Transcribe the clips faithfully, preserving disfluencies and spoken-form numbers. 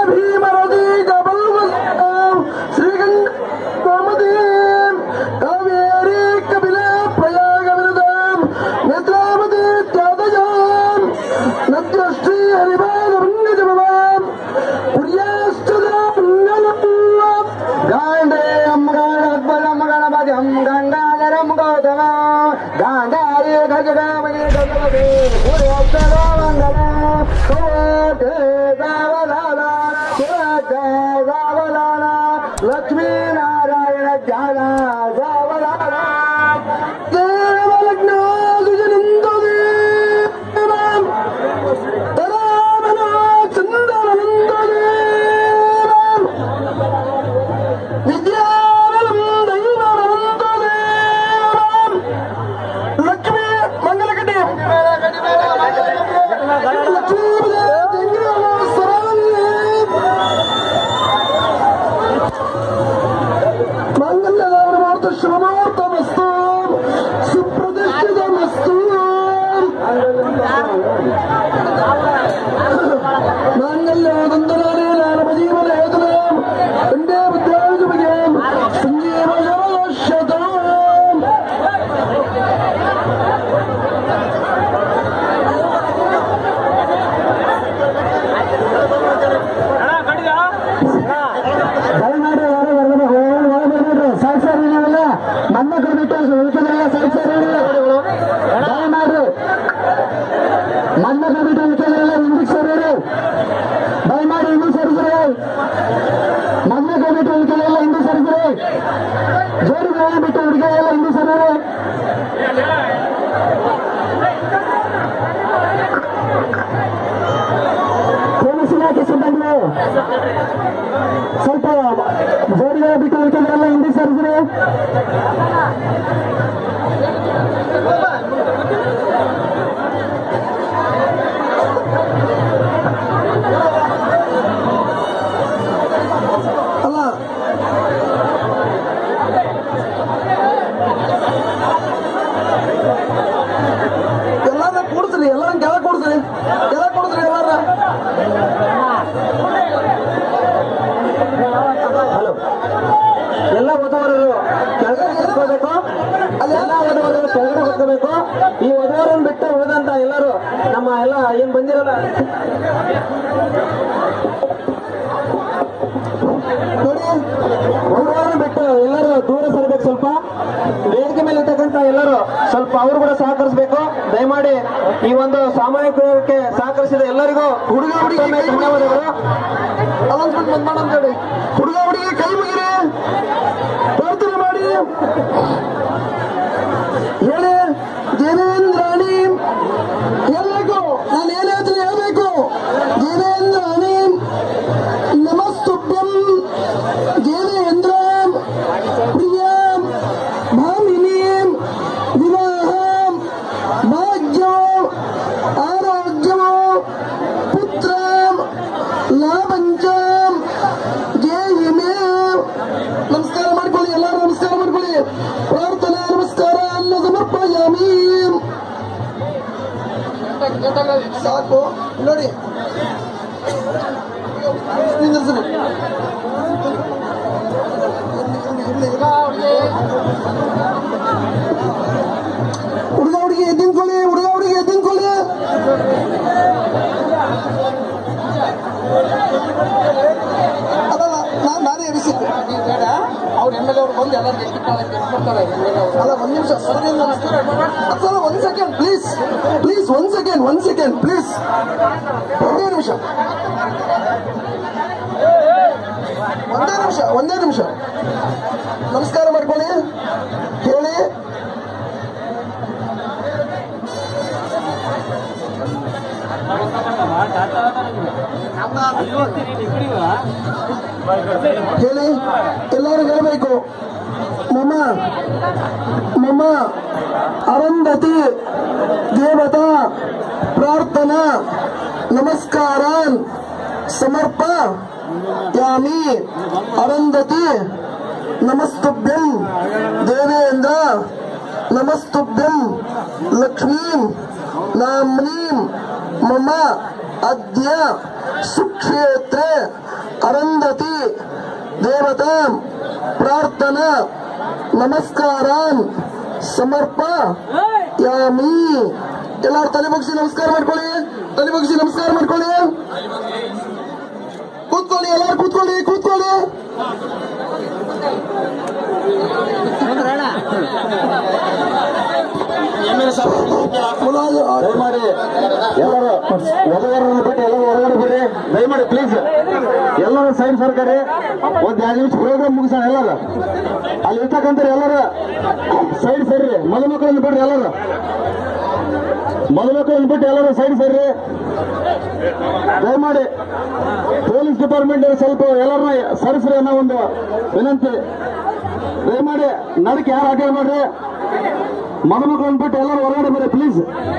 ಭೀಮರದಿ ಗಬಲ್ವಲ್ಲ ಶ್ರೀಗಂಧ ಗೋಮತಿ ಕಾವೇರಿ ಕಪಿಲ ಪ್ರಯಾಗ ವಿರುದ್ಧ ನೇತ್ರಾವತಿ ತ್ಯಾದಯಾಂ ನದ್ಯಶ್ರೀ ಹರಿವಾದ ಭಂಗಜಭವಾಂ ಪುರ್ಯಾಶ್ಚದ ಪುಣ್ಯಲಲ್ಲ ಗಾಂಡೇ ಅಮ್ಮಗಾಣದ್ವಯಂ ಗಣಪತಿಂ ಗಂಗಾಧರಂ ಗೌತಮ ಗಾಂಧಾರಿ ಗಜಗಾಮನಿ ಗಜಪತಿ ಪುರ್ಯಾಶ್ಚದ ಮಂಗಲ ಕೋಟೆ ದಾವಲಾಲ ಸುರಜ ದಾವಲಾಲ ಲಕ್ಷ್ಮೀ ನಾರಾಯಣ ಜ್ಞಾನ ದಾವಲಾಲ ದೇವಲಗ್ನ ಸುಜನಿಂದೋದೇ ತರಾಮನ ಚಂದನಂದೋದೇ ವಿದ್ಯಾಬಲಂ ದೈವನಂದೋದೇ ಲಕ್ಷ್ಮೀ ಮಂಗಲಕಟಿ ಲಕ್ಷ್ಮೀ ಶ್ರಮಾರ್ಥಮಸ್ತು ಸುಪ್ರತಿಷ್ಠಿತಮಸ್ತು ಮಾಂಗಲ್ಯದಂತರಾನೇ ನಾರಮಜೀವನ ಹೇತುನೇ ಕಂಡೇ ವಿದ್ಯಾಯುಜುಮಗೆ ಸಂಜೀವನ ಶತಂ ಮನ್ಮಕ್ಳು ಬಿಟ್ಟು ಉಳಿಕೆಲ್ಲ ಸರಿಸರಿ ದಯಮಾಡ್ರಿ ಮನ್ಮಕ್ಳು ಬಿಟ್ಟು ಉಳಿಕೆಲ್ಲ ಹಿಂದಿಗೆ ಸರಿ ದಯಮಾಡಿ ಹಿಂದಿಗೆ ಸರಿಸ್ರಿ ಮನ್ಮಕ್ಳು ಬಿಟ್ಟು ಉಳಿಕೆಲ್ಲ ಹಿಂದಿಗೆ ಸರಿಸ್ರಿ ಜೋಡಿ ಬಿಟ್ಟು ಹುಡುಗಿಯೆಲ್ಲ ಹಿಂದಿಗೆ ಸರಿ ಪೊಲೀಸ್ ಇಲಾಖೆ ಸಿಬ್ಬಂದಿ ಸ್ವಲ್ಪ ಜೋಡಿಗೆ ಬಿಟ್ಟು ಉಳಿಕೆಲ್ಲ ಹಿಂದಿಗೆ ಸರಿಸ್ರಿ ಅಲ್ಲ ಎಲ್ಲಾರ ಕೂಡಿಸ್ರಿ ಎಲ್ಲಾರ ಕೆಳ ಕೂಡಿಸ್ರಿ ಕೆಳ ಕೂಡಿಸ್ರಿ ಎಲ್ಲಾರ ಹಲೋ ಎಲ್ಲ ವಧುವರರು ಕೆಳಗಡೆ ಕೂತ್ಕೋಬೇಕು ಅಲ್ಲೆಲ್ಲ ವಧುವರರು ಕೆಳಗಡೆ ಕೂತ್ಕೋಬೇಕು ಈ ವಧುವರನ್ನು ಬಿಟ್ಟು ಉಳಿದಂತ ಎಲ್ಲರೂ ನಮ್ಮ ಎಲ್ಲ ಏನ್ ಬಂದಿರಲ್ಲ ನೋಡಿ ವಧುವರನ್ನು ಬಿಟ್ಟು ಎಲ್ಲರೂ ದೂರ ಸರಬೇಕು ಸ್ವಲ್ಪ ವೇದಿಕೆ ಮೇಲೆ ಇರ್ತಕ್ಕಂಥ ಎಲ್ಲರೂ ಸ್ವಲ್ಪ ಅವರು ಕೂಡ ಸಹಕರಿಸಬೇಕು ದಯಮಾಡಿ ಈ ಒಂದು ಸಾಮೂಹಿಕಕ್ಕೆ ಸಹಕರಿಸಿದ ಎಲ್ಲರಿಗೂ ಹುಡುಗ ಹುಡುಗಿ ಧನ್ಯವಾದಗಳು ಅನೌನ್ಸ್ಮೆಂಟ್ ಬಂದ್ ಮಾಡೋಣ ಹೇಳಿ ಹುಡುಗ ಹುಡುಗಿ ಕೈ ಮುಗಿರಿ ಪ್ರಾರ್ಥನೆ ಮಾಡಿ ಹೇಳಿ ದೇವೇಂದ್ರಾಣಿ ಹೇಳ್ಬೇಕು ನಾನು ಏನ್ ಹೇಳ್ತೀನಿ ಹೇಳ್ಬೇಕು ದೇವೇಂದ್ರಾಣಿ ನಮಸ್ತುಭ್ಯಂ ದೇವೇಂದ್ರ ಪ್ರಿಯ ಭಾಮಿನಿ ವಿವಾಹ ಭಾಗ್ಯ ಆರೋಗ್ಯ ಪುತ್ರ ಲಾಭಂಚ ಜಯ ಮೇ ನಮಸ್ಕಾರ ಮಾಡ್ಕೊಳ್ಳಿ ಎಲ್ಲರೂ ನಮಸ್ಕಾರ ಮಾಡ್ಕೊಳ್ಳಿ ಪ್ರಾರ್ಥನಾ ನಮಸ್ಕಾರ ಅನ್ನ ಸಮರ್ಪಯಾಮಿ ಸಾಕು ನೋಡಿ ಹುಡುಗ ಹುಡುಗಿ ಎದ್ದಿನ್ಕೊಳ್ಳಿ ಹುಡುಗ ಹುಡುಗಿ ಎದ್ದಿನ್ಕೊಳ್ಳಿ ಅದಲ್ಲ ನಾನ್ ನಾನೇ ಎನಿಸಿದ್ದೆ ಅವ್ರು ಎಮ್ ಎಲ್ ಅವ್ರು ಬಂದು ಎಲ್ಲರೂ ಅಲ್ಲ ಒಂದ್ ನಿಮಿಷ ಅದಲ್ಲ ಒಂದ್ ಸೆಕೆಂಡ್ ಪ್ಲೀಸ್ ಪ್ಲೀಸ್ ಒಂದ್ ಸೆಕೆಂಡ್ ಒಂದ್ ಸೆಕೆಂಡ್ ಪ್ಲೀಸ್ ಒಂದೇ ನಿಮಿಷ ಒಂದೇ ನಿಮಿಷ ಒಂದೇ ನಿಮಿಷ ನಮಸ್ಕಾರ ಮಾಡ್ಕೊಳ್ಳಿ ಹೇಳಿ ಹೇಳಿ ಎಲ್ಲರೂ ಹೇಳಬೇಕು ಮಮ್ಮ ಮಮ್ಮ ಅರುಂಧತಿ ದೇವತಾ ಪ್ರಾರ್ಥನಾ ನಮಸ್ಕಾರಾನ್ ಸಮರ್ಪ ಯಾಮಿ ಅರುಂಧತಿ ನಮಸ್ತುಭ್ಯಂ ದೇವೇಂದ್ರ ನಮಸ್ತುಭ್ಯಂ ಲಕ್ಷ್ಮೀಂ ನಾಮ್ನೀಂ ಮಮ ಅದ್ಯ ಸುಕ್ಷೇತ್ರೆ ಗಣಪತಿ ದೇವತಾ ಪ್ರಾರ್ಥನಾ ನಮಸ್ಕಾರಾನ್ ಸಮರ್ಪಯಾಮಿ. ಎಲ್ಲರೂ ತಲೆ ಬಗ್ಸಿ ನಮಸ್ಕಾರ ಮಾಡ್ಕೊಳ್ಳಿ, ತಲೆ ಬಗ್ಸಿ ನಮಸ್ಕಾರ ಮಾಡ್ಕೊಳ್ಳಿ. ಕೂತ್ಕೊಳ್ಳಿ, ಎಲ್ಲರೂ ಕೂತ್ಕೊಳ್ಳಿ, ಕೂತ್ಕೊಳ್ಳಿ. ದಯಮಾಡಿ ಎಲ್ಲರೂ ವಧುವರನ್ನು ಬಿಟ್ಟು ಎಲ್ಲರೂ ಹೊರಗಡೆ ಬಿಡ್ರಿ ದಯಮಾಡಿ ಪ್ಲೀಸ್. ಎಲ್ಲರೂ ಸೈಡ್ ಸರ್ಕಾರಿ ಒಂದ್ ಎರಡು ನಿಮಿಷ ಪ್ರೋಗ್ರಾಮ್ ಮುಗಿಸೋಣ. ಎಲ್ಲರೂ ಅಲ್ಲಿ ಇರ್ತಕ್ಕಂಥ ಎಲ್ಲರೂ ಸೈಡ್ ಸೇರ್ರಿ. ಮದುಮಕ್ಕಳನ್ನು ಬಿಡ್ರಿ, ಎಲ್ಲರೂ ಮದುಮಕ್ಕಳನ್ನು ಬಿಟ್ಟು ಎಲ್ಲರೂ ಸೈಡ್ ಸೇರ್ರಿ ದಯಮಾಡಿ. ಪೊಲೀಸ್ ಡಿಪಾರ್ಟ್ಮೆಂಟ್ ಸ್ವಲ್ಪ ಎಲ್ಲರನ್ನ ಸರಿಸ್ರಿ ಅನ್ನೋ ಒಂದು ವಿನಂತಿ. ದಯಮಾಡಿ ನಡಕ್ಕೆ ಯಾರು ಅಡ್ಡ ಮಾಡ್ರಿ. ಮದುಮಕ್ಕಳನ್ನು ಬಿಟ್ಟು ಎಲ್ಲರೂ ಹೊರಗಡೆ ಬರ್ರಿ ಪ್ಲೀಸ್.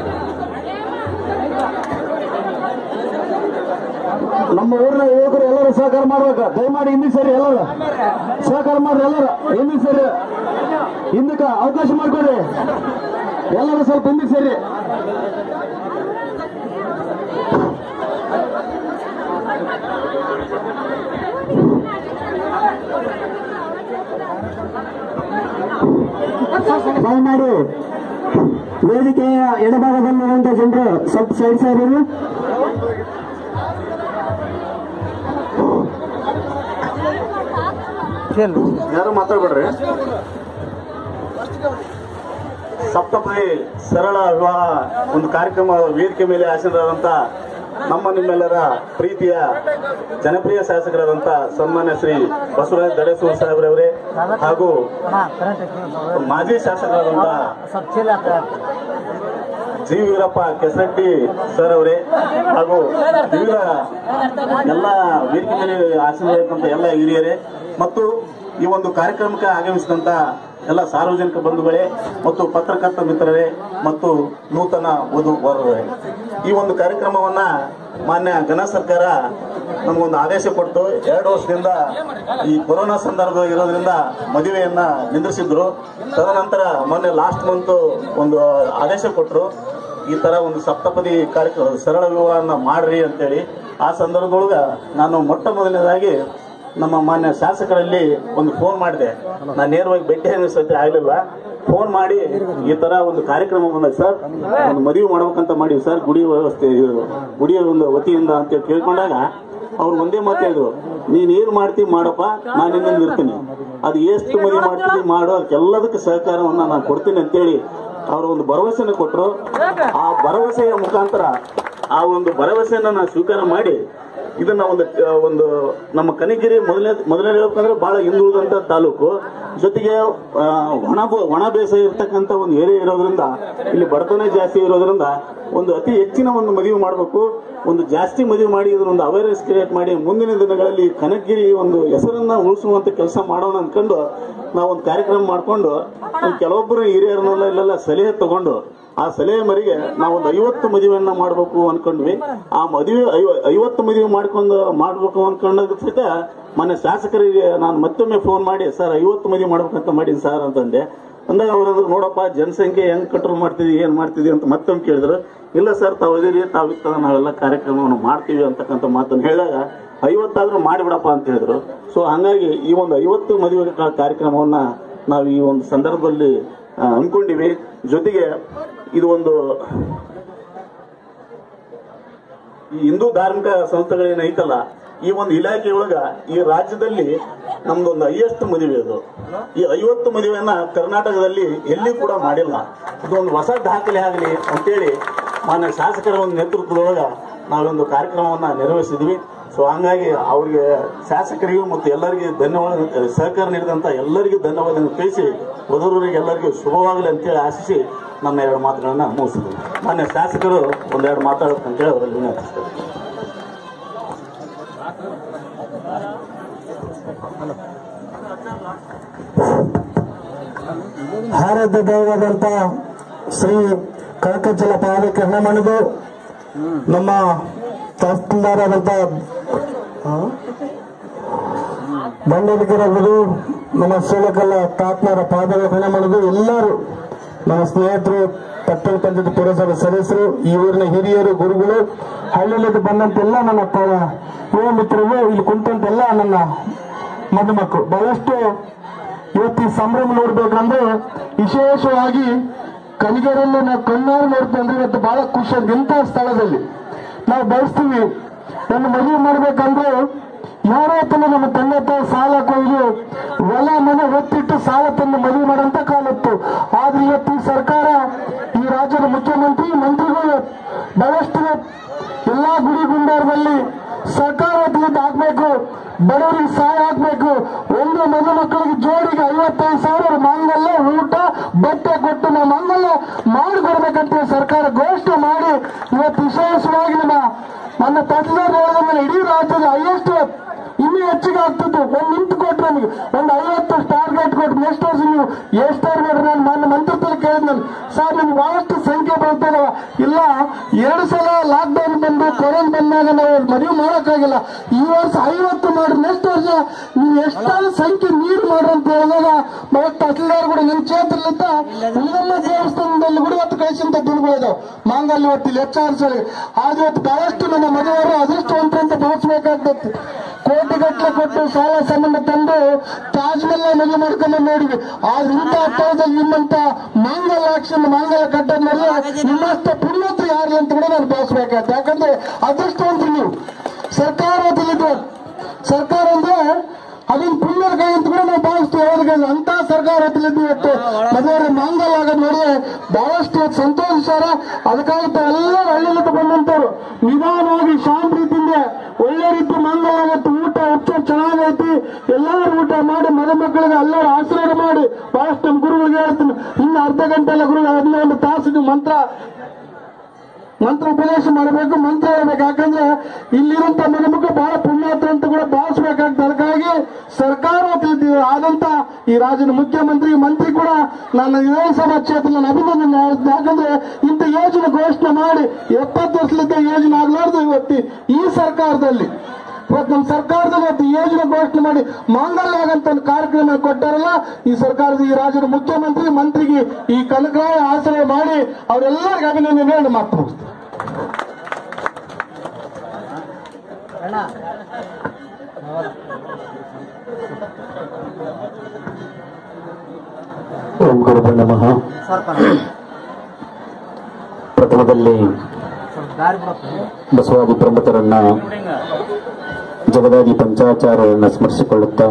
ನಮ್ಮ ಊರಿನ ಯುವಕರು ಎಲ್ಲರೂ ಸಹಕಾರ ಮಾಡ್ಬೇಕು. ದಯಮಾಡಿ ಹಿಂದಿಗೆ ಸರಿ, ಎಲ್ಲರೂ ಸಹಕಾರ ಮಾಡ್ರಿ. ಎಲ್ಲರೂ ಹಿಂದಿಗೆ ಸರಿ, ಹಿಂದಕ್ಕೆ ಅವಕಾಶ ಮಾಡ್ಕೊಡ್ರಿ. ಎಲ್ಲರೂ ಸ್ವಲ್ಪ ಹಿಂದಿಗೆ ಸೇರಿ. ದಯಮಾಡಿ ವೇದಿಕೆಯ ಎಡಭಾಗದಲ್ಲಿರುವಂತ ಜನರು ಸ್ವಲ್ಪ ಸೈಡ್ ಸೈಡ್. ಯಾರು ಮಾತಾಡ್ಬೇಡ್ರಿ. ಸಪ್ತಪದಿ ಸರಳ ವಿವಾಹ ಒಂದು ಕಾರ್ಯಕ್ರಮ ವೇದಿಕೆ ಮೇಲೆ ಆಸೀನರಾದಂತ ನಮ್ಮ ನಿಮ್ಮೆಲ್ಲರ ಪ್ರೀತಿಯ ಜನಪ್ರಿಯ ಶಾಸಕರಾದಂತ ಸನ್ಮಾನ್ಯ ಶ್ರೀ ಬಸವರಾಜ ದಡೇಸೂರು ಸಾಹೇಬ್ರವರೇ ಹಾಗೂ ಮಾಜಿ ಶಾಸಕರಾದಂತ ಜಿ ವೀರಪ್ಪ ಕೆಸರಟ್ಟಿ ಸರ್ ಅವರೇ ಹಾಗೂ ವಿವಿಧ ಎಲ್ಲ ವೇದಿಕೆ ಮೇಲೆ ಆಸೀನರಾದಂತ ಎಲ್ಲ ಹಿರಿಯರೇ ಮತ್ತು ಈ ಒಂದು ಕಾರ್ಯಕ್ರಮಕ್ಕೆ ಆಗಮಿಸಿದಂತ ಎಲ್ಲ ಸಾರ್ವಜನಿಕ ಬಂಧುಗಳೇ ಮತ್ತು ಪತ್ರಕರ್ತ ಮಿತ್ರರೇ ಮತ್ತು ನೂತನ ವಧು ವರರೇ, ಈ ಒಂದು ಕಾರ್ಯಕ್ರಮವನ್ನ ಮಾನ್ಯ ಘನ ಸರ್ಕಾರ ನಮಗೊಂದು ಆದೇಶ ಕೊಟ್ಟು ಎರಡು ವರ್ಷದಿಂದ ಈ ಕೊರೋನಾ ಸಂದರ್ಭ ಇರೋದ್ರಿಂದ ಮದುವೆಯನ್ನ ನಿಂದಿಸಿದ್ರು. ತದನಂತರ ಮೊನ್ನೆ ಲಾಸ್ಟ್ ಮಂತ್ ಒಂದು ಆದೇಶ ಕೊಟ್ಟರು, ಈ ತರ ಒಂದು ಸಪ್ತಪದಿ ಕಾರ್ಯಕ್ರಮ ಸರಳ ವಿವಾಹನ ಮಾಡ್ರಿ ಅಂತೇಳಿ. ಆ ಸಂದರ್ಭದೊಳಗ ನಾನು ಮೊಟ್ಟ ಮೊದಲನೇದಾಗಿ ನಮ್ಮ ಮಾನ್ಯ ಶಾಸಕರಲ್ಲಿ ಒಂದು ಫೋನ್ ಮಾಡಿದೆ. ನಾನು ನೇರವಾಗಿ ಭೇಟಿ ಸಹಿತ ಆಗಲಿಲ್ಲ. ಫೋನ್ ಮಾಡಿ ಈ ತರ ಒಂದು ಕಾರ್ಯಕ್ರಮ ಬಂದಾಗ ಸರ್ ಒಂದು ಮದುವೆ ಮಾಡ್ಬೇಕಂತ ಮಾಡಿವಿ ಸರ್ ಗುಡಿ ವ್ಯವಸ್ಥೆ ಗುಡಿಯ ಒಂದು ವತಿಯಿಂದ ಅಂತೇಳಿ ಕೇಳ್ಕೊಂಡಾಗ ಅವ್ರು ಒಂದೇ ಮಾತಾಡಿದ್ರು, ನೀನ್ ಏನ್ ಮಾಡ್ತೀವಿ ಮಾಡಪ್ಪ, ನಾನು ಇನ್ನೊಂದು ಇರ್ತೀನಿ, ಅದು ಎಷ್ಟು ಮದುವೆ ಮಾಡ್ತೀವಿ ಮಾಡೋ ಅದಕ್ಕೆಲ್ಲದಕ್ಕೆ ಸಹಕಾರವನ್ನ ನಾನು ಕೊಡ್ತೀನಿ ಅಂತೇಳಿ ಅವರು ಒಂದು ಭರವಸೆನ ಕೊಟ್ಟರು. ಆ ಭರವಸೆಯ ಮುಖಾಂತರ ಆ ಒಂದು ಭರವಸೆಯನ್ನ ನಾನು ಸ್ವೀಕಾರ ಮಾಡಿ ಇದನ್ನ ಒಂದು ಒಂದು ನಮ್ಮ ಕನಕಗಿರಿ ಮೊದಲನೇ ಮೊದಲನೇ ಹೇಳ್ಬೇಕಂದ್ರೆ ಬಹಳ ಹಿಂದುಳಿದಂತ ತಾಲೂಕು, ಜೊತೆಗೆ ಒಣ ಒಣ ಬೇಸಾಯ ಇರ್ತಕ್ಕಂಥ ಒಂದು ಏರಿಯಾ ಇರೋದ್ರಿಂದ ಇಲ್ಲಿ ಬಡತನ ಜಾಸ್ತಿ ಇರೋದ್ರಿಂದ ಒಂದು ಅತಿ ಹೆಚ್ಚಿನ ಒಂದು ಮದುವೆ ಮಾಡಬೇಕು, ಒಂದು ಜಾಸ್ತಿ ಮದುವೆ ಮಾಡಿ ಇದನ್ನೊಂದು ಅವೇರ್ನೆಸ್ ಕ್ರಿಯೇಟ್ ಮಾಡಿ ಮುಂದಿನ ದಿನಗಳಲ್ಲಿ ಕನಕಗಿರಿ ಒಂದು ಹೆಸರನ್ನ ಉಳಿಸುವಂತ ಕೆಲಸ ಮಾಡೋಣ ಅನ್ಕೊಂಡು ನಾವೊಂದು ಕಾರ್ಯಕ್ರಮ ಮಾಡ್ಕೊಂಡು ಕೆಲವೊಬ್ಬರು ಹಿರಿಯರನ್ನೆಲ್ಲ ಇಲ್ಲೆಲ್ಲ ಸಲಹೆ ತಗೊಂಡು ಆ ಸಲಹೆ ಮರಿಗೆ ನಾವೊಂದು ಐವತ್ತು ಮದುವೆಯನ್ನ ಮಾಡಬೇಕು ಅನ್ಕೊಂಡ್ವಿ. ಆ ಮದುವೆ ಐವತ್ತು ಮದುವೆ ಮಾಡ್ಕೊಂಡು ಮಾಡ್ಬೇಕು ಅನ್ಕೊಂಡಾಗ ಸಹಿತ ಮನೆ ಶಾಸಕರಿಗೆ ನಾನು ಮತ್ತೊಮ್ಮೆ ಫೋನ್ ಮಾಡಿ ಸರ್ ಐವತ್ತು ಮದುವೆ ಮಾಡ್ಬೇಕಂತ ಮಾಡೀನಿ ಸರ್ ಅಂತಂದೆ. ಅಂದಾಗ ಅವ್ರಂದ್ರೆ ನೋಡಪ್ಪ ಜನಸಂಖ್ಯೆ ಹೆಂಗ್ ಕಂಟ್ರೋಲ್ ಮಾಡ್ತಿದ್ವಿ ಏನ್ ಮಾಡ್ತಿದ್ವಿ ಅಂತ ಮತ್ತೊಮ್ಮೆ ಕೇಳಿದ್ರು. ಇಲ್ಲ ಸರ್ ತಾವ್ ಅದಿರಿ ತಾವಿತ್ತ ನಾವೆಲ್ಲ ಕಾರ್ಯಕ್ರಮವನ್ನು ಮಾಡ್ತೀವಿ ಅಂತಕ್ಕಂಥ ಮಾತನ್ನು ಹೇಳಿದಾಗ ಐವತ್ತಾದ್ರೂ ಮಾಡಿಬಿಡಪ್ಪ ಅಂತ ಹೇಳಿದ್ರು. ಸೊ ಹಂಗಾಗಿ ಈ ಒಂದು ಐವತ್ತು ಮದುವೆ ಕಾರ್ಯಕ್ರಮವನ್ನ ನಾವು ಈ ಒಂದು ಸಂದರ್ಭದಲ್ಲಿ ಅನ್ಕೊಂಡಿವಿ. ಜೊತೆಗೆ ಇದು ಒಂದು ಈ ಹಿಂದೂ ಧಾರ್ಮಿಕ ಸಂಸ್ಥೆಗಳೇನೈತಲ್ಲ ಈ ಒಂದು ಇಲಾಖೆಯೊಳಗ ಈ ರಾಜ್ಯದಲ್ಲಿ ನಮ್ದೊಂದು ಹೈಯೆಸ್ಟ್ ಮದುವೆ ಅದು. ಈ ಐವತ್ತು ಮದುವೆಯನ್ನ ಕರ್ನಾಟಕದಲ್ಲಿ ಎಲ್ಲಿ ಕೂಡ ಮಾಡಿಲ್ಲ. ಇದೊಂದು ಹೊಸ ದಾಖಲೆ ಆಗಲಿ ಅಂತೇಳಿ ಮಾನ್ಯ ಶಾಸಕರ ಒಂದು ನೇತೃತ್ವದೊಳಗ ನಾವೊಂದು ಕಾರ್ಯಕ್ರಮವನ್ನ ನಿರ್ವಹಿಸಿದ್ವಿ. ಸೊ ಹಂಗಾಗಿ ಅವರಿಗೆ ಶಾಸಕರಿಗೂ ಮತ್ತು ಎಲ್ಲರಿಗೂ ಧನ್ಯವಾದ ಸಹಕಾರ ನೀಡಿದಂತ ಎಲ್ಲರಿಗೂ ಧನ್ಯವಾದ ತಿಳಿಸಿ ವಧುವರಿಗೆ ಎಲ್ಲರಿಗೂ ಶುಭವಾಗಲಿ ಅಂತೇಳಿ ಆಶಿಸಿ ನನ್ನ ಎರಡು ಮಾತುಗಳನ್ನ ಮುಗಿಸಿದ್ವಿ. ಮಾನ್ಯ ಶಾಸಕರು ಒಂದೆರಡು ಮಾತಾಡಬೇಕಂತೇಳಿ ಅವರಲ್ಲಿ ವಿನಂತಿಸ್ತಾರೆ. ಭಾರತ ದೈವದಂತ ಶ್ರೀ ಕಳಕಚ್ಚಲ ಪಾದಕ್ಕೆ ಹಣ ಮಣಿದು ನಮ್ಮ ತಹಸೀಲ್ದಾರಾದಂತ ಬಂಡಲಿಗಿರಬಹುದು ನಮ್ಮ ಸೋಲಕಲ್ಲ ತಾತ್ಮರ ಪಾದಗಳ ಹಣ ಮಣಿದು ಎಲ್ಲರೂ ನಮ್ಮ ಸ್ನೇಹಿತರು ಪಟ್ಟಣ ಪಂಚಾಯತ್ ಪುರಸಭೆ ಸದಸ್ಯರು ಈ ಊರಿನ ಹಿರಿಯರು ಗುರುಗಳು ಹಳ್ಳಿಯಲ್ಲಿ ಬಂದಂತೆಲ್ಲ ನನ್ನ ಯುವ ಮಿತ್ರರು ಇಲ್ಲಿ ಕುಂತಂತೆಲ್ಲ ನನ್ನ ಎಲ್ಲ ಮಧುಮಕ್ಕಳು ಬಹಳಷ್ಟು ಇವತ್ತು ಈ ಸಂಭ್ರಮ ನೋಡ್ಬೇಕಂದ್ರೆ ವಿಶೇಷವಾಗಿ ಕಲಿಗೆರೆಯಲ್ಲಿ ನಾವು ಕಣ್ಣಾರು ನೋಡ್ತೀವಿ ಅಂದ್ರೆ ಇವತ್ತು ಬಹಳ ಖುಷಿ ಅಂತ ಇಂಥ ಸ್ಥಳದಲ್ಲಿ ನಾವು ಬಯಸ್ತೀವಿ. ನನ್ನ ಮದುವೆ ಮಾಡ್ಬೇಕಂದ್ರೆ ಯಾರೋ ತನ್ನ ನಮ್ಮ ತಂದೆ ತಾಯಿ ಸಾಲ ಕೊಯ್ದು ಹೊಲ ಮನೆ ಒತ್ತಿಟ್ಟು ಸಾಲ ತಂದು ಮದುವೆ ಮಾಡಂತ ಕಾಲತ್ತು. ಆದ್ರೆ ಇವತ್ತು ಈ ಸರ್ಕಾರ, ಈ ರಾಜ್ಯದ ಮುಖ್ಯಮಂತ್ರಿ ಮಂತ್ರಿಗಳು ಬಹಳಷ್ಟು ಎಲ್ಲಾ ಗುಡಿ ಗುಂಡಾರದಲ್ಲಿ ಸರ್ಕಾರ ವತಿಯಿಂದ ಹಾಕ್ಬೇಕು, ಬಡವರಿಗೆ ಸಹಾಯ ಆಗ್ಬೇಕು. ಒಂದು ಮದುಮಕ್ಕಳಿಗೆ ಜೋಡಿಗೆ ಐವತ್ತೈದು ಸಾವಿರ ಮಾಂಗಲ್ಯ ಊಟ ಬಟ್ಟೆ ಕೊಟ್ಟು ನಾವು ಮಾಂಗಲ್ಯ ಮಾಡಿಕೊಡ್ಬೇಕಂತ ಸರ್ಕಾರ ಘೋಷಣೆ ಮಾಡಿ ಇವತ್ತು ವಿಶೇಷವಾಗಿ ನಮ್ಮ ನನ್ನ ತಹಸೀಲ್ದಾರ್ ಹೇಳಿದ ಇಡೀ ರಾಜ್ಯದ ಹೈಯೆಸ್ಟ್ ಇನ್ನೂ ಹೆಚ್ಚಿಗೆ ಆಗ್ತಿತ್ತು. ಒಂದು ನಿಂತು ಕೊಟ್ರೆ ನಮಗೆ ಒಂದು ಐವತ್ತು ಟಾರ್ಗೆಟ್ ಕೊಟ್ಟು ನೆಕ್ಸ್ಟ್ ವರ್ಷ ನೀವು ಎಷ್ಟು ಮಾಡ್ರಿ. ನಾನು ನನ್ನ ಮಂತ್ರಿತ್ವದಲ್ಲಿ ಕೇಳಿದ್ ನಾನು ಸರ್ ನಿಮ್ಗೆ ಬಹಳಷ್ಟು ಸಂಖ್ಯೆ ಬರ್ತದ ಇಲ್ಲ, ಎರಡು ಸಲ ಲಾಕ್ ಡೌನ್ ಬಂದು ಕೊರೋನಾ ಬಂದಾಗ ನಾವು ಮದುವೆ ಮಾಡೋಕ್ಕಾಗಿಲ್ಲ, ಈ ವರ್ಷ ಐವತ್ತು ಮಾಡ್ರಿ, ನೆಕ್ಸ್ಟ್ ವರ್ಷ ನೀವು ಎಷ್ಟಾದ ಸಂಖ್ಯೆ ನೀರು ಮಾಡ್ರಿ ಅಂತ ಹೇಳಿದಾಗ ಮತ್ತೆ ತಹಸೀಲ್ದಾರ್ ಕೂಡ ನನ್ನ ಕ್ಷೇತ್ರಲಿದ್ದ ಉಳಿದೆಲ್ಲ ದೇವಸ್ಥಾನದಲ್ಲಿ ಕೂಡ ಇವತ್ತು ಕಳಿಸಿದಂತ ದಿನಗಳಿದಾವೆ. ಮಾಂಗಲ್ಯ ಇವತ್ತು ಇಲ್ಲಿ ಹೆಚ್ಚಾರಿಸಲಿ ಆದ್ರೆ ಇವತ್ತು ಬಹಳಷ್ಟು ನನ್ನ ಮದುವೆಯವರು ಅದೃಷ್ಟವಂತರಂತ ಭಾವಿಸಬೇಕಾಗ್ತದೆ. ಕೋಟಿಗಟ್ಟಲೆ ಕೊಟ್ಟು ಸಾಲ ಸಂಬಂಧ ತಂದು ತಾಜ್ ಮಹಲ್ ಮದುವೆ ಮಾಡ್ಕೊಂಡು ನೋಡಿದ್ವಿ. ಆದ್ರೆ ಇಂಥ ಹತ್ತದಲ್ಲಿ ನಿಮ್ಮಂತ ಮಾಂಗಲ್ಯ ಆಕ್ಷನ್ ಮಾಂಗಲ್ಯ ಕಟ್ಟದ ಮೇಲೆ ನಿಮ್ಮಷ್ಟ ಪುಣ್ಯತ್ರು ಯಾರು ಅಂತ ಕೂಡ ನಾನು ಭಾವಿಸಬೇಕಾಗ್ತದೆ. ಯಾಕಂದ್ರೆ ಅದೃಷ್ಟವಂತರು ನೀವು. ಸರ್ಕಾರ ತಿಳಿದು ಸರ್ಕಾರ ಅಂದ್ರೆ ಅದೊಂದು ಪುಣ್ಯದ ಕೈ ಅಂತ ಕೂಡ ನಾವು ಭಾವಿಸ್ತೀವಿ. ಯಾವಾಗ ಅಂತ ಸರ್ಕಾರ ತಿಳಿದು ಇವತ್ತು ಮದುವೆ ಮಾಂಗಲ್ಯ ಆಗೋದು ನೋಡಿ ಬಹಳಷ್ಟು ಇವತ್ತು ಸಂತೋಷ ಸರ. ಅದಕ್ಕಾಗಿ ಎಲ್ಲರೂ ಹಳ್ಳಿಲಿಂದ ಬಂದಂತವ್ರು ನಿಧಾನವಾಗಿ ಶಾಂತ ರೀತಿಯಿಂದ ಒಳ್ಳೆ ರೀತಿ ಮಾಂಗಲ್ಯ ಆಗತ್ತೆ. ಊಟ ಉತ್ಸವ ಚೆನ್ನಾಗೈತಿ, ಎಲ್ಲರೂ ಊಟ ಮಾಡಿ ಮದುಮಕ್ಕಳಿಗೆ ಎಲ್ಲರೂ ಆಶೀರ್ವಾದ ಮಾಡಿ ಬಹಳಷ್ಟು ನಮ್ಮ ಗುರುಗಳಿಗೆ ಹೇಳ್ತೀನಿ. ಇನ್ನು ಅರ್ಧ ಗಂಟೆ ಎಲ್ಲ ಗುರು ಹದಿನೈದು ತಾಸು ಮಂತ್ರ ಮಂತ್ರ ಉಪದೇಶ ಮಾಡಬೇಕು, ಮಂತ್ರ ಹೇಳ್ಬೇಕು. ಯಾಕಂದ್ರೆ ಇಲ್ಲಿರುವಂತ ಮದುಮಕ್ಕಳು ಬಹಳ ಪುಣ್ಯಾತ್ರ ಅಂತ ಕೂಡ ಭಾವಿಸಬೇಕಾಗ್ತದೆ. ಅದಕ್ಕಾಗಿ ಸರ್ಕಾರ ಆದಂತ ಈ ರಾಜ್ಯದ ಮುಖ್ಯಮಂತ್ರಿ ಮಂತ್ರಿ ಕೂಡ ನನ್ನ ವಿಧಾನಸಭಾ ಕ್ಷೇತ್ರ ನಾನು ಅಭಿನಂದನೆ ಹೇಳ್ತೀನಿ. ಯಾಕಂದ್ರೆ ಇಂಥ ಯೋಜನೆ ಘೋಷಣೆ ಮಾಡಿ ಎಪ್ಪತ್ತು ವರ್ಷದಿಂದ ಯೋಜನೆ ಆಗ್ಲಾರ್ದು ಇವತ್ತು ಈ ಸರ್ಕಾರದಲ್ಲಿ ಇವತ್ತು ನಮ್ಮ ಸರ್ಕಾರದಲ್ಲಿ ಇವತ್ತು ಯೋಜನೆ ಘೋಷಣೆ ಮಾಡಿ ಮಾಂಗಲ್ಯ ಆಗಂತ ಒಂದು ಕಾರ್ಯಕ್ರಮ ಕೊಟ್ಟಾರಲ್ಲ, ಈ ಸರ್ಕಾರದ ಈ ರಾಜ್ಯದ ಮುಖ್ಯಮಂತ್ರಿ ಮಂತ್ರಿಗೆ ಈ ಕನಕರಾಯ ಆಶ್ರಯ ಮಾಡಿ ಅವರೆಲ್ಲರಿಗೂ ಅಭಿನಂದನೆ ಹೇಳಿ ಮಾತು ಮುಗಿಸ್ತಾರೆ. ಓಂ ಗುರುಭ್ಯೋ ನಮಃ. ಪ್ರಥಮದಲ್ಲಿ ಬಸವಾದಿ ಪ್ರಮುಖರನ್ನ ಜಗದಾದಿ ಪಂಚಾಚಾರ್ಯರನ್ನ ಸ್ಮರಿಸಿಕೊಳ್ಳುತ್ತಾ,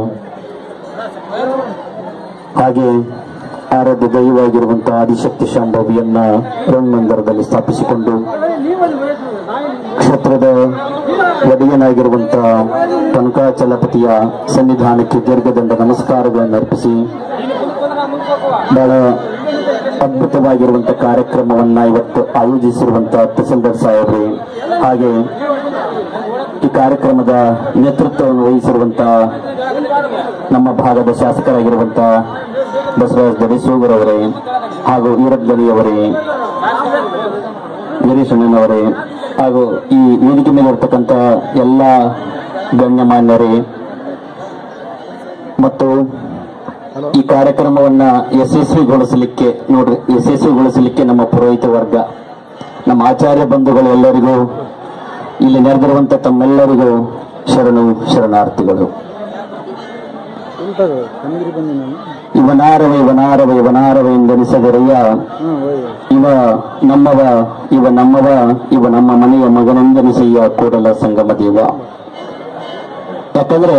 ಹಾಗೆ ಆರಾಧ್ಯ ದೈವವಾಗಿರುವಂತಹ ಆದಿಶಕ್ತಿ ಶಾಂಭವಿಯನ್ನ ರಂಗಮಂದಿರದಲ್ಲಿ ಸ್ಥಾಪಿಸಿಕೊಂಡು ಕ್ಷೇತ್ರದ ಒಡೆಯನಾಗಿರುವಂತಹ ಕನಕಾಚಲಪತಿಯ ಸನ್ನಿಧಾನಕ್ಕೆ ದೀರ್ಘದಂಡ ನಮಸ್ಕಾರಗಳನ್ನು ಅರ್ಪಿಸಿ ಬಹಳ ಅದ್ಭುತವಾಗಿರುವಂತಹ ಕಾರ್ಯಕ್ರಮವನ್ನ ಇವತ್ತು ಆಯೋಜಿಸಿರುವಂತಹ ತಹಸೀಲ್ದಾರ್ ಸಾಹೇಬ್ರೆ, ಹಾಗೆ ಈ ಕಾರ್ಯಕ್ರಮದ ನೇತೃತ್ವವನ್ನು ವಹಿಸಿರುವಂತಹ ನಮ್ಮ ಭಾಗದ ಶಾಸಕರಾಗಿರುವಂತಹ ಬಸವರಾಜ ದಡಿಸೂಗರವರೇ, ಹಾಗೂ ವೀರಧ್ವನಿಯವರೇ, ವೀರೇಶಣ್ಣನವರೇ, ಹಾಗೂ ಈ ವೇದಿಕೆ ಮೇಲೆ ಇರತಕ್ಕಂಥ ಎಲ್ಲ ಗಣ್ಯಮಾನ್ಯರೇ ಮತ್ತು ಈ ಕಾರ್ಯಕ್ರಮವನ್ನ ಯಶಸ್ವಿಗೊಳಿಸಲಿಕ್ಕೆ ನೋಡ್ರಿ ಯಶಸ್ವಿಗೊಳಿಸಲಿಕ್ಕೆ ನಮ್ಮ ಪುರೋಹಿತ ವರ್ಗ, ನಮ್ಮ ಆಚಾರ್ಯ ಬಂಧುಗಳು ಎಲ್ಲರಿಗೂ, ಇಲ್ಲಿ ನೆರೆದಿರುವಂತ ತಮ್ಮೆಲ್ಲರಿಗೂ ಶರಣು ಶರಣಾರ್ಥಿಗಳು. ಇವನಾರವ ಇವನಾರವ ಇವನಾರವ ಎಂದೆನಿಸದರಯ್ಯ, ಇವ ನಮ್ಮವ ಇವ ನಮ್ಮವ ಇವ ನಮ್ಮ ಮನೆಯ ಮಗನೆಂದೆನಿಸಯ್ಯ ಕೂಡಲ ಸಂಗಮ ದೇವ. ಯಾಕಂದ್ರೆ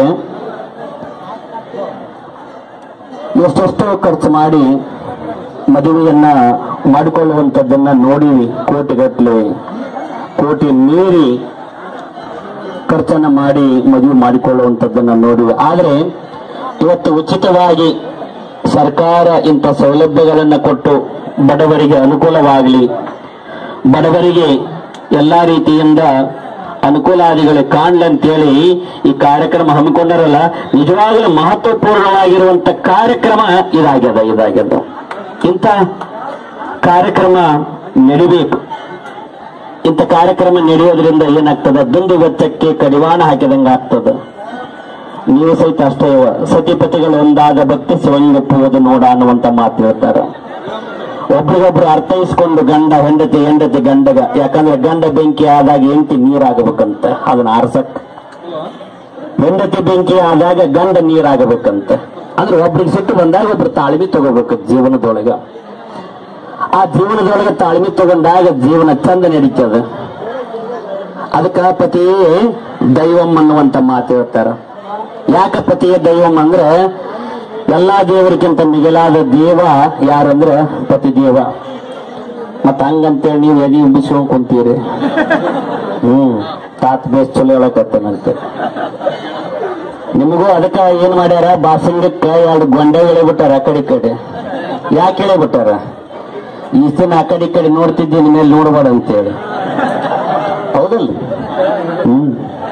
ಎಷ್ಟೆಷ್ಟೋ ಖರ್ಚು ಮಾಡಿ ಮದುವೆಯನ್ನ ಮಾಡಿಕೊಳ್ಳುವಂಥದ್ದನ್ನ ನೋಡಿ ಕೋಟಿಗಟ್ಟಲೆ ಕೋಟಿ ಮೀರಿ ಖರ್ಚನ್ನ ಮಾಡಿ ಮದುವೆ ಮಾಡಿಕೊಳ್ಳುವಂಥದ್ದನ್ನ ನೋಡಿ, ಆದ್ರೆ ಇವತ್ತು ಉಚಿತವಾಗಿ ಸರ್ಕಾರ ಇಂಥ ಸೌಲಭ್ಯಗಳನ್ನು ಕೊಟ್ಟು ಬಡವರಿಗೆ ಅನುಕೂಲವಾಗಲಿ, ಬಡವರಿಗೆ ಎಲ್ಲಾ ರೀತಿಯಿಂದ ಅನುಕೂಲಾದಿಗಳು ಕಾಣ್ಲಿ ಅಂತೇಳಿ ಈ ಕಾರ್ಯಕ್ರಮ ಹಮ್ಮಿಕೊಂಡರಲ್ಲ, ನಿಜವಾಗಲೂ ಮಹತ್ವಪೂರ್ಣವಾಗಿರುವಂತ ಕಾರ್ಯಕ್ರಮ ಇದಾಗ್ಯದ ಇದಾಗ್ಯದ ಇಂಥ ಕಾರ್ಯಕ್ರಮ ನಡಿಬೇಕು. ಇಂಥ ಕಾರ್ಯಕ್ರಮ ನಡೆಯೋದ್ರಿಂದ ಏನಾಗ್ತದ, ದುಂದು ವೆಚ್ಚಕ್ಕೆ ಕಡಿವಾಣ ಹಾಕಿದಂಗ ಆಗ್ತದ. ನೀವು ಸಹಿತ ಅಷ್ಟೇ, ಸತಿಪತಿಗಳು ಒಂದಾಗ ಭಕ್ತಿ ಶಿವಂಗಪ್ಪುವುದು ನೋಡ ಅನ್ನುವಂತ ಮಾತು ಹೇಳ್ತಾರೆ. ಒಬ್ರಿಗೊಬ್ರು ಅರ್ಥೈಸ್ಕೊಂಡು ಗಂಡ ಹೆಂಡತಿ ಹೆಂಡತಿ ಗಂಡಗ, ಯಾಕಂದ್ರೆ ಗಂಡ ಬೆಂಕಿ ಆದಾಗ ಹೆಂಡತಿ ನೀರಾಗಬೇಕಂತ ಅದನ್ನ ಆರ್ಸಕ್ ಹೆಂಡತಿ ಬೆಂಕಿ ಆದಾಗ ಗಂಡ ನೀರಾಗಬೇಕಂತ. ಅಂದ್ರೆ ಒಬ್ರಿಗೆ ಸಿಟ್ಟು ಬಂದಾಗ ಒಬ್ರು ತಾಳ್ಮೆ ತಗೋಬೇಕು ಜೀವನದೊಳಗ. ಆ ಜೀವನದೊಳಗೆ ತಾಳ್ಮೆ ತಗೊಂಡಾಗ ಜೀವನ ಚಂದ ನಡೀತದ. ಅದಕ್ಕ ಪತಿಯೇ ದೈವಂ ಅನ್ನುವಂತ ಮಾತು ಹೇಳ್ತಾರ. ಯಾಕ ಪತಿಯೇ ದೈವಂ ಅಂದ್ರೆ ಎಲ್ಲಾ ದೇವರಿಗಿಂತ ಮಿಗಿಲಾದ ದೇವ ಯಾರಂದ್ರೆ ಪತಿ ದೇವ. ಮತ್ತ ಹಂಗಂತೇಳಿ ನೀವು ಎದಿ ಉಬ್ಬಿಸ್ಕೊಂಡ್ ಕುಂತೀರಿ. ಹ್ಮ್ ತಾತ್ ಬೇಸ್ ಚಲೋ ಹೇಳಕತ್ತೇನಂತೆ ನಿಮಗೂ. ಅದಕ್ಕ ಏನ್ ಮಾಡ್ಯಾರ, ಬಾಸಂಗಕ್ಕ ಎರಡು ಗೊಂಡೆ ಎಳಿಬಿಟ್ಟಾರ ಆ ಕಡೆ ಕಡೆ. ಯಾಕೆ ಎಳಿಬಿಟ್ಟಾರ? ಈ ದಿನ ಆ ಕಡೆ ಕಡೆ ನೋಡ್ತಿದ್ದೀನಿ ಮೇಲೆ ನೋಡ್ಬೇಡ ಅಂತೇಳಿ. ಹೌದಲ್ಲ? ಹ್ಮ್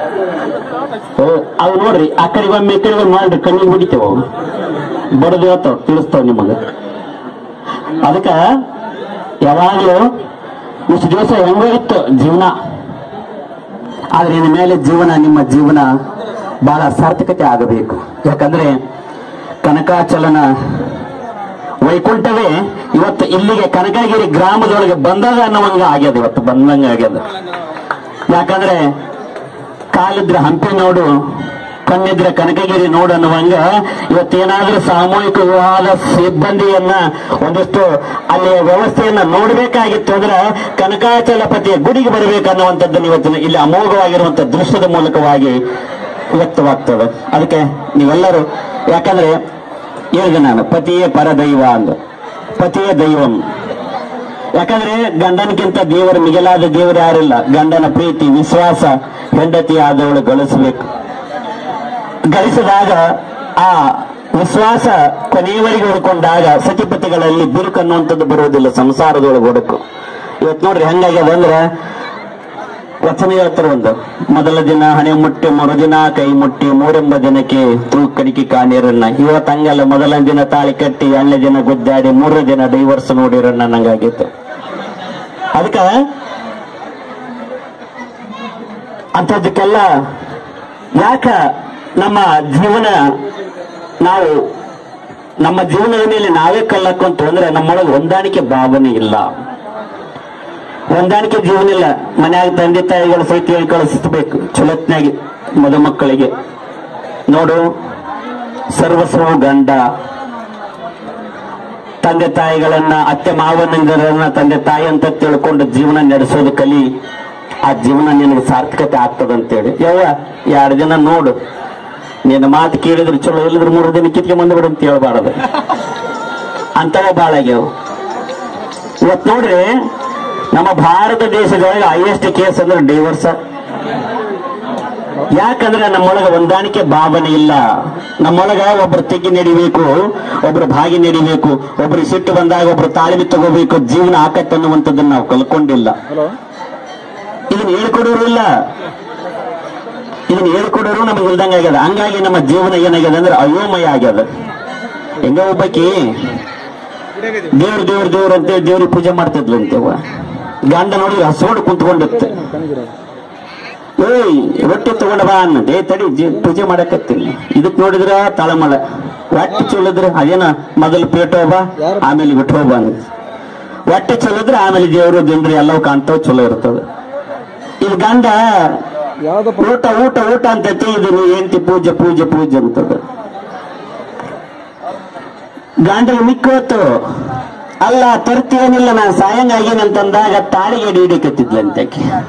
ಅವು ನೋಡ್ರಿ ಆ ಕಡೆಗೆ ಒಮ್ಮೆ ಈ ಕಡೆಗೆ ಮಾಡ್ರಿ, ಕಣ್ಣಿಗೆ ಹೊಡಿತೇವ, ಬಡದು ಹೇಳ್ತಾವ, ತಿಳಿಸ್ತಾವ ನಿಮಗ. ಅದಕ್ಕ ಯಾವಾಗ್ಲೂ ಇಷ್ಟು ದಿವಸ ಹೆಂಗೋಗಿತ್ತು ಜೀವನ, ಆದ್ರೆ ಇನ್ ಮೇಲೆ ಜೀವನ ನಿಮ್ಮ ಜೀವನ ಬಹಳ ಸಾರ್ಥಕತೆ ಆಗಬೇಕು. ಯಾಕಂದ್ರೆ ಕನಕಾಚಲನ ವೈಕುಂಠವೇ ಇವತ್ತು ಇಲ್ಲಿಗೆ ಕನಕಗಿರಿ ಗ್ರಾಮದೊಳಗೆ ಬಂದಾಗ ಅನ್ನುವಂಗ ಆಗ್ಯದ, ಇವತ್ತು ಬಂದಂಗ ಆಗ್ಯದ. ಯಾಕಂದ್ರೆ ಕಾಲಿದ್ರೆ ಹಂಪಿ ನೋಡು, ಕಣ್ಣಿದ್ರೆ ಕನಕಗಿರಿ ನೋಡು ಅನ್ನುವಂಗ ಇವತ್ತೇನಾದ್ರೂ ಸಾಮೂಹಿಕ ವಿವಾಹದ ಸಿಬ್ಬಂದಿಯನ್ನ ಒಂದಿಷ್ಟು ಅಲ್ಲಿಯ ವ್ಯವಸ್ಥೆಯನ್ನ ನೋಡ್ಬೇಕಾಗಿತ್ತು ಅಂದ್ರೆ ಕನಕಾಚಲಪತಿಯ ಗುಡಿಗೆ ಬರಬೇಕನ್ನುವಂಥದ್ದನ್ನು ಇವತ್ತಿನ ಇಲ್ಲಿ ಅಮೋಘವಾಗಿರುವಂತಹ ದೃಶ್ಯದ ಮೂಲಕವಾಗಿ ವ್ಯಕ್ತವಾಗ್ತದೆ. ಅದಕ್ಕೆ ನೀವೆಲ್ಲರೂ, ಯಾಕಂದ್ರೆ ಹೇಳಿದೆ ನಾನು ಪತಿಯೇ ಪರದೈವ ಅಂದು, ಪತಿಯೇ ದೈವಂ. ಯಾಕಂದ್ರೆ ಗಂಡನಕ್ಕಿಂತ ದೇವರ ಮಿಗಿಲಾದ ದೇವರು ಯಾರಿಲ್ಲ. ಗಂಡನ ಪ್ರೀತಿ ವಿಶ್ವಾಸ ಹೆಂಡತಿ ಆದವಳು ಗಳಿಸಬೇಕು. ಗಳಿಸಿದಾಗ ಆ ವಿಶ್ವಾಸ ಕೊನೆಯವರೆಗೆ ಉಳ್ಕೊಂಡಾಗ ಸತಿಪತಿಗಳಲ್ಲಿ ಬಿರುಕು ಅನ್ನುವಂಥದ್ದು ಬರುವುದಿಲ್ಲ ಸಂಸಾರದೊಳಗೆ ಒಡಕು. ಇವತ್ತು ನೋಡ್ರಿ ಹೆಂಗಾಗ್ಯದ ಅಂದ್ರೆ ವಚನ ಹೇಳ್ತಾರೆ ಒಂದು, ಮೊದಲ ದಿನ ಹಣೆ ಮುಟ್ಟಿ ಮರುದಿನ ಕೈ ಮುಟ್ಟಿ ಮೂರೆಂಬ ದಿನಕ್ಕೆ ತೂ ಕಡಿಕೆ ಕಾಣಿರನ್ನ. ಇವತ್ತು ಹಂಗಲ್ಲ, ಮೊದಲ ದಿನ ತಾಳಿ ಕಟ್ಟಿ ಎರಡನೇ ದಿನ ಗುದ್ದಾಡಿ ಮೂರನೇ ದಿನ ಡೈವರ್ಸ್ ನೋಡಿರನ್ನ ನಂಗಾಗಿತ್ತು. ಅದಕ್ಕ ಅಂಥದ್ದಕ್ಕೆಲ್ಲ ಯಾಕ ನಮ್ಮ ಜೀವನ ನಾವು ನಮ್ಮ ಜೀವನದ ಮೇಲೆ ನಾವೇ ಕಲ್ಲಕ್ಕಂತ ಅಂದ್ರೆ ನಮ್ಮೊಳಗೆ ಹೊಂದಾಣಿಕೆ ಭಾವನೆ ಇಲ್ಲ, ಹೊಂದಾಣಿಕೆ ಜೀವನ ಇಲ್ಲ. ಮನ್ಯಾಗ ತಂದೆ ತಾಯಿಗಳು ಸಹಿತ ಹೇಳಿ ಕಳಿಸಬೇಕು ಚೊಲತ್ನಾಗಿ ಮದುಮಕ್ಕಳಿಗೆ, ನೋಡು ಸರ್ವಸ್ವವು ಗಂಡ. ತಂದೆ ತಾಯಿಗಳನ್ನ ಅತ್ತೆ ಮಾವನಂದರನ್ನ ತಂದೆ ತಾಯಿ ಅಂತ ತಿಳ್ಕೊಂಡು ಜೀವನ ನಡೆಸೋದು ಕಲಿ, ಆ ಜೀವನ ನಿನಗೆ ಸಾರ್ಥಕತೆ ಆಗ್ತದಂತೇಳಿ. ಯವ್ವ ಎರಡು ದಿನ ನೋಡು, ನಿನ್ನ ಮಾತು ಕೇಳಿದ್ರೆ ಚಲೋ, ಇಲ್ಲಿದ್ರೆ ಮೂರು ದಿನ ಕಿತ್ಕೆ ಬಂದ್ಬಿಡು ಅಂತ ಹೇಳ್ಬಾರದು. ಅಂತವ ಬಾಳ ಆಗ್ಯಾವ. ಇವತ್ತು ನೋಡ್ರಿ ನಮ್ಮ ಭಾರತ ದೇಶದೊಳಗೆ ಹೈಯೆಸ್ಟ್ ಕೇಸ್ ಅಂದ್ರೆ ಡೈವರ್ಸ್. ಯಾಕಂದ್ರೆ ನಮ್ಮೊಳಗ ಹೊಂದಾಣಿಕೆ ಭಾವನೆ ಇಲ್ಲ. ನಮ್ಮೊಳಗ ಒಬ್ರು ತೆಗಿ ನಡಿಬೇಕು, ಒಬ್ರು ಭಾಗಿ ನಡಿಬೇಕು, ಒಬ್ರು ಸಿಟ್ಟು ಬಂದಾಗ ಒಬ್ರು ತಾಳ್ಮೆ ತಗೋಬೇಕು, ಜೀವನ ಆಕತ್ತೆ ಅನ್ನುವಂಥದ್ದನ್ನ ನಾವು ಕಲ್ಕೊಂಡಿಲ್ಲ. ಇದನ್ನ ಹೇಳ್ಕೊಡೋರು ಇಲ್ಲ, ಇದನ್ನ ಹೇಳ್ಕೊಡೋರು ನಮಗೆ ಇಲ್ದಂಗ ಆಗ್ಯದ. ಹಂಗಾಗಿ ನಮ್ಮ ಜೀವನ ಏನಾಗ್ಯದ ಅಂದ್ರೆ ಅಯೋಮಯ ಆಗ್ಯದ. ಹೆಂಗ ಒಬ್ಬಾಕಿ ದೇವ್ರ ದೇವ್ರ ದೇವ್ರ ಅಂತ ದೇವ್ರಿಗೆ ಪೂಜೆ ಮಾಡ್ತಿದ್ಲು ಅಂತೇವ, ಗಂಡ ನೋಡಿ ಹಸೋಡು ಕುಂತ್ಕೊಂಡಿರುತ್ತೆ. ಏಯ್ ರೊಟ್ಟಿ ತಗೊಂಡ ಬಾ ಅನ್ನೆ, ತಡಿ ಪೂಜೆ ಮಾಡಕತ್ತೀನಿ. ಇದಕ್ ನೋಡಿದ್ರ ತಾಳಮಳ ಒಟ್ಟಿ ಚೊಲಿದ್ರ ಅದೇನ ಮೊದಲು ಪೇಟ ಹೋಗ ಆಮೇಲೆ ಬಿಟ್ಟು ಹೋಗ ಅನ್ನ. ಒಟ್ಟಿ ಚೊಲಿದ್ರೆ ಆಮೇಲೆ ದೇವ್ರು ದೇವ್ರು ಎಲ್ಲವೂ ಕಾಣ್ತಾವ, ಚಲೋ ಇರ್ತದೆ. ಇದು ಗಂಡ ಊಟ ಊಟ ಊಟ ಅಂತೈತಿ, ಇದು ಹೆಂಡತಿ ಪೂಜೆ ಪೂಜೆ ಪೂಜೆ ಅಂತದ. ಗಂಡಗೆ ಮಿಕ್ಕೋತು ಅಲ್ಲ ತರ್ತೀವನಿಲ್ಲ ನಾನು ಸಾಯಂಗ್ ಆಗೇನಂತಂದಾಗ ತಾಳಿಗೆ ಎಡಿ ಹಿಡಿಕತ್ತಿದ್ಲಂತೆ.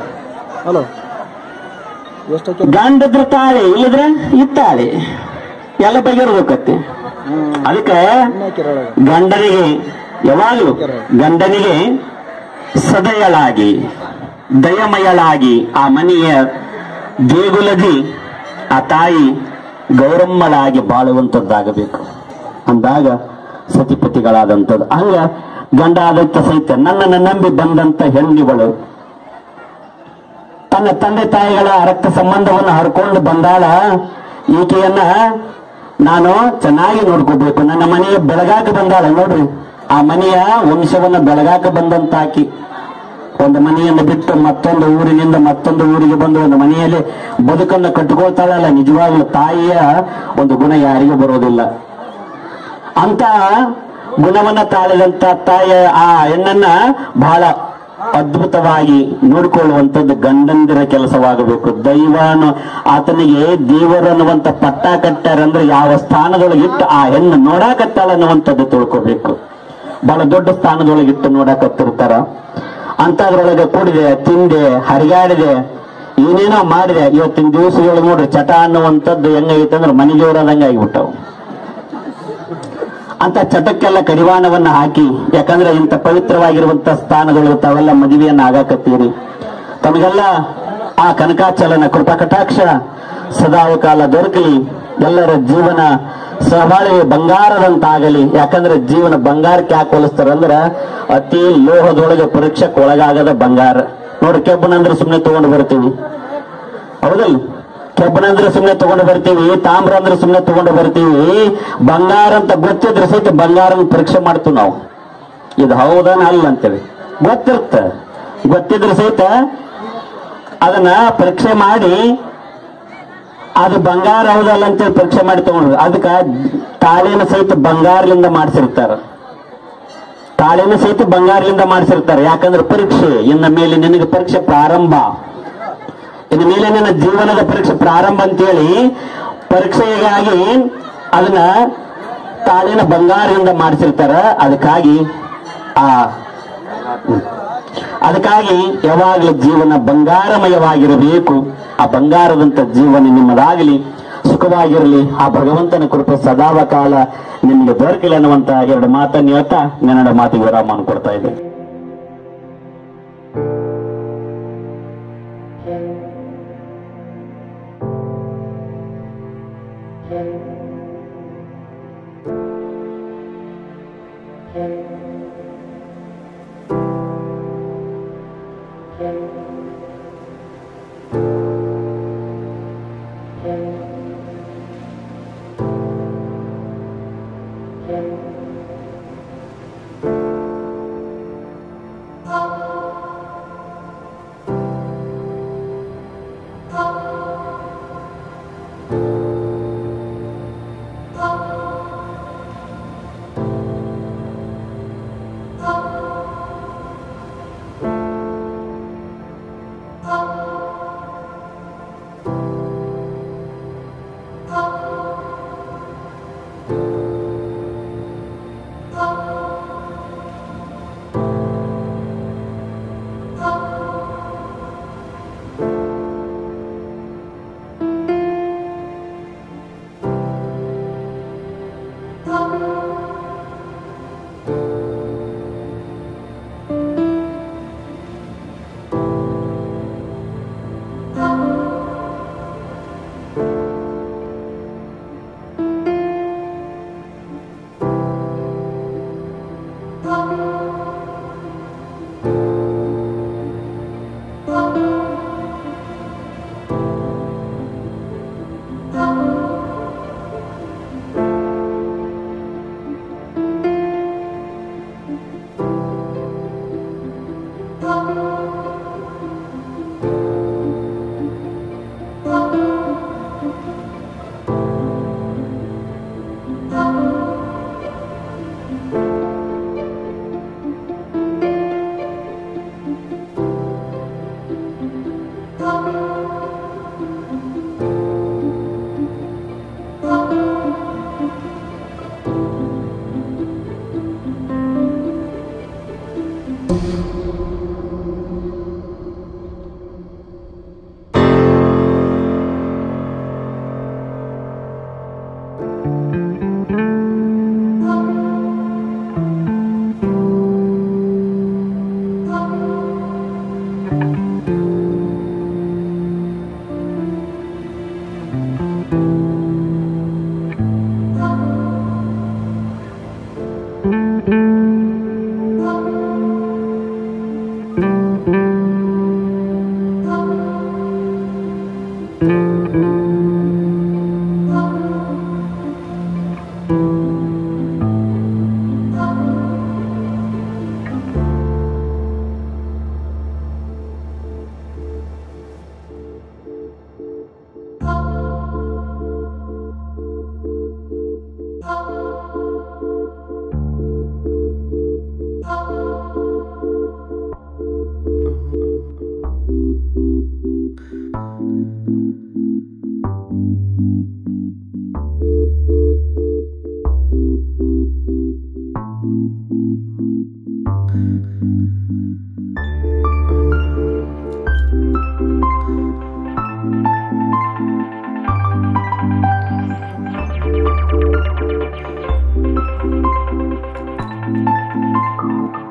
ಗಂಡದ್ರ ತಾಳಿ ಇಲ್ಲದ್ರೆ ಇತ್ತಾಳಿ ಎಲ್ಲ ಬಗೆರ್ಬೇಕತ್ತೆ. ಅದಕ್ಕೆ ಗಂಡನಿಗೆ ಯಾವಾಗಲೂ ಗಂಡನಿಗೆ ಸದಯಳಾಗಿ ದಯಮಯಳಾಗಿ ಆ ಮನೆಯ ದೇಗುಲದಿ ಆ ತಾಯಿ ಗೌರಮ್ಮಳಾಗಿ ಬಾಳುವಂತದ್ದಾಗಬೇಕು. ಅಂದಾಗ ಸತಿಪತಿಗಳಾದಂಥದ್ದು. ಹಂಗ ಗಂಡ ಆದಂತ ಸಹಿತ ನನ್ನನ್ನು ನಂಬಿ ಬಂದಂತ ಹೆಣ್ಣಿಗಳು ತನ್ನ ತಂದೆ ತಾಯಿಗಳ ರಕ್ತ ಸಂಬಂಧವನ್ನು ಹರ್ಕೊಂಡು ಬಂದಾಳ. ಈಕೆಯನ್ನ ನಾನು ಚೆನ್ನಾಗಿ ನೋಡ್ಕೋಬೇಕು, ನನ್ನ ಮನೆಯ ಬೆಳಗಾಕ ಬಂದಾಳ. ನೋಡ್ರಿ, ಆ ಮನೆಯ ವಂಶವನ್ನ ಬೆಳಗಾಕ ಬಂದಂತ ಆಕಿ ಒಂದು ಮನೆಯನ್ನು ಬಿಟ್ಟು ಮತ್ತೊಂದು ಊರಿನಿಂದ ಮತ್ತೊಂದು ಊರಿಗೆ ಬಂದು ಒಂದು ಮನೆಯಲ್ಲಿ ಬದುಕನ್ನು ಕಟ್ಟಿಕೊಳ್ತಾಳಲ್ಲ, ನಿಜವಾಗ್ಲೂ ತಾಯಿಯ ಒಂದು ಗುಣ ಯಾರಿಗೂ ಬರೋದಿಲ್ಲ. ಅಂತ ಗುಣವನ್ನ ತಾಳಿದಂತ ತಾಯಿಯ ಆ ಹೆಣ್ಣನ್ನ ಬಹಳ ಅದ್ಭುತವಾಗಿ ನೋಡಿಕೊಳ್ಳುವಂಥದ್ದು ಗಂಡಂದಿರ ಕೆಲಸವಾಗಬೇಕು. ದೈವನು ಆತನಿಗೆ ದೇವರನ್ನುವಂತ ಪಟ್ಟ ಕಟ್ಟಾರಂದ್ರೆ ಯಾವ ಸ್ಥಾನದೊಳಗಿಟ್ಟು ಆ ಹೆಣ್ಣು ನೋಡಾಕತ್ತಾಳ ಅನ್ನುವಂಥದ್ದು ತಿಳ್ಕೋಬೇಕು. ಬಹಳ ದೊಡ್ಡ ಸ್ಥಾನದೊಳಗಿಟ್ಟು ನೋಡಾಕತ್ತಿರ್ತಾರ. ಅಂತದ್ರೊಳಗೆ ಕುಡಿದೆ, ತಿಂದೆ, ಹರಿಗಾಡಿದೆ, ಏನೇನೋ ಮಾಡಿದೆ. ಇವತ್ತಿನ ದಿವಸಗಳು ನೋಡ್ರಿ ಚಟ ಅನ್ನುವಂಥದ್ದು ಹೆಂಗೈತೆ ಅಂದ್ರೆ ಮನೆದೇವರಾದಂಗೆ ಆಗಿಬಿಟ್ಟವು. ಅಂತ ಚಟಕ್ಕೆಲ್ಲ ಕಡಿವಾಣವನ್ನ ಹಾಕಿ, ಯಾಕಂದ್ರೆ ಇಂಥ ಪವಿತ್ರವಾಗಿರುವಂತ ಸ್ಥಾನಗಳು ತಾವೆಲ್ಲ ಮದುವೆಯನ್ನ ಆಗಾಕತ್ತೀರಿ. ತಮಗೆಲ್ಲ ಆ ಕನಕಾಚಲನ ಕೃಪಾ ಕಟಾಕ್ಷ ಸದಾಕಾಲ ದೊರಕಲಿ. ಎಲ್ಲರ ಜೀವನ ಸಹಬಾಳ್ವೆ ಬಂಗಾರದಂತಾಗಲಿ. ಯಾಕಂದ್ರೆ ಜೀವನ ಬಂಗಾರಕ್ಕೆ ಯಾಕೆ ಹೋಲಿಸ್ತಾರಂದ್ರ ಅತಿ ಲೋಹದೊಳಗೆ ಪರೀಕ್ಷೆಗೆ ಒಳಗಾಗದ ಬಂಗಾರ. ನೋಡ್ರಿ, ಕೆಬ್ಬನಂದ್ರೆ ಸುಮ್ಮನೆ ತಗೊಂಡು ಬರ್ತೀವಿ, ಹೌದಲ್ಲ? ಕೆಬ್ಬನಂದ್ರೆ ಸುಮ್ಮನೆ ತಗೊಂಡು ಬರ್ತೀವಿ, ತಾಮ್ರ ಅಂದ್ರೆ ಸುಮ್ಮನೆ ತಗೊಂಡು ಬರ್ತೀವಿ. ಬಂಗಾರ ಅಂತ ಗೊತ್ತಿದ್ರೆ ಸಹಿತ ಬಂಗಾರನ ಪರೀಕ್ಷೆ ಮಾಡ್ತೀವಿ ನಾವು. ಇದು ಹೌದನ ಅಲ್ಲ ಅಂತೇಳಿ ಗೊತ್ತಿರ್ತ, ಗೊತ್ತಿದ್ರೆ ಸಹಿತ ಅದನ್ನ ಪರೀಕ್ಷೆ ಮಾಡಿ ಅದು ಬಂಗಾರ ಹೌದಲ್ಲ ಅಂತೇಳಿ ಪರೀಕ್ಷೆ ಮಾಡಿ ತಗೊಂಡ್ರು. ಅದಕ್ಕ ತಾಳಿನ ಸಹಿತ ಬಂಗಾರದಿಂದ ಮಾಡಿಸಿರ್ತಾರ, ತಾಳಿನ ಸಹಿತ ಬಂಗಾರದಿಂದ ಮಾಡಿಸಿರ್ತಾರೆ. ಯಾಕಂದ್ರೆ ಪರೀಕ್ಷೆ, ಇನ್ನ ಮೇಲೆ ನಿನಗೆ ಪರೀಕ್ಷೆ ಪ್ರಾರಂಭ, ಇನ್ನು ಮೇಲೆ ನನ್ನ ಜೀವನದ ಪರೀಕ್ಷೆ ಪ್ರಾರಂಭ ಅಂತೇಳಿ ಪರೀಕ್ಷೆಗಾಗಿ ಅದನ್ನ ತಾಳಿನ ಬಂಗಾರದಿಂದ ಮಾಡಿಸಿರ್ತಾರ. ಅದಕ್ಕಾಗಿ ಆ ಅದಕ್ಕಾಗಿ ಯಾವಾಗಲೂ ಜೀವನ ಬಂಗಾರಮಯವಾಗಿರಬೇಕು. ಆ ಬಂಗಾರದಂತ ಜೀವನ ನಿಮ್ಮದಾಗಲಿ, ಸುಖವಾಗಿರಲಿ. ಆ ಭಗವಂತನ ಕೃಪೆ ಸದಾವ ಕಾಲ ನಿಮಗೆ ದೊರಕಿಲ್ಲ ಅನ್ನುವಂತ ಎರಡು ಮಾತನ್ನು ಹೇಳ್ತಾ ನನ್ನ ಮಾತಿಗೆ ವಿರಾಮ ಕೊಡ್ತಾ ಇದ್ದೇನೆ. Thank you.